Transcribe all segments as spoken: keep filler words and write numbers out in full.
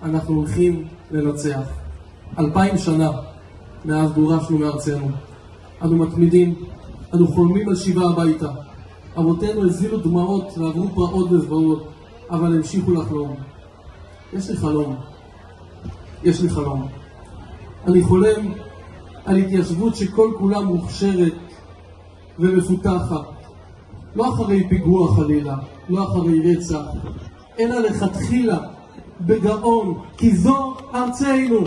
אנחנו הולכים לנצח. אלפיים שנה מאז גורשנו מארצנו. אנו מתמידים, אנו חולמים על שיבה הביתה. אבותינו הזילו דמעות ועברו פרעות וזוועות, אבל המשיכו לחלום. יש לי חלום. יש לי חלום. אני חולם על התיישבות שכל כולה מוכשרת ומפותחת. לא אחרי פיגוע חלילה, לא אחרי רצח, אלא לכתחילה, בגאון, כי זו ארצנו.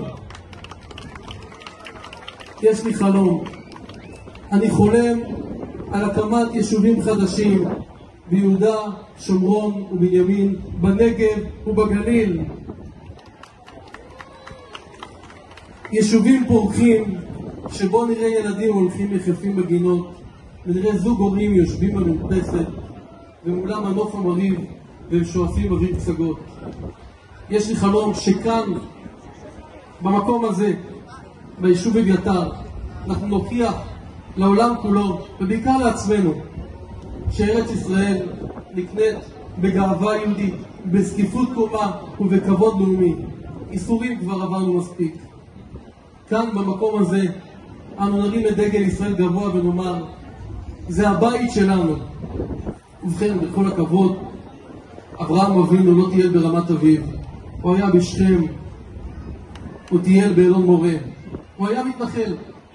יש לי חלום. אני חולם על הקמת יישובים חדשים ביהודה, שומרון ובנימין, בנגב ובגליל. יישובים פורחים שבו נראה ילדים הולכים יחפים בגינות, ונראה זוג הורים יושבים במרפסת ומולם הנוף המרהיב והם שואפים אוויר פסגות. יש לי חלום שכאן, במקום הזה, ביישוב אביתר, אנחנו נוכיח לעולם כולו, ובעיקר לעצמנו, שארץ ישראל נקנית בגאווה יהודית, בזקיפות קומה ובכבוד לאומי. איסורים כבר עברנו מספיק. כאן במקום הזה אנו נרים את דגל ישראל גבוה ונאמר, זה הבית שלנו. ובכן, בכל הכבוד, אברהם אבינו לא טייל ברמת אביב, הוא היה בשכם, הוא טייל באלון מורה, הוא היה מתנחל.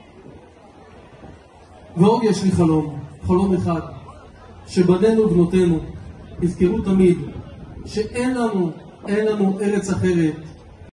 ועוד יש לי חלום, חלום אחד, שבנינו ובנותינו יזכרו תמיד שאין לנו, אין לנו ארץ אחרת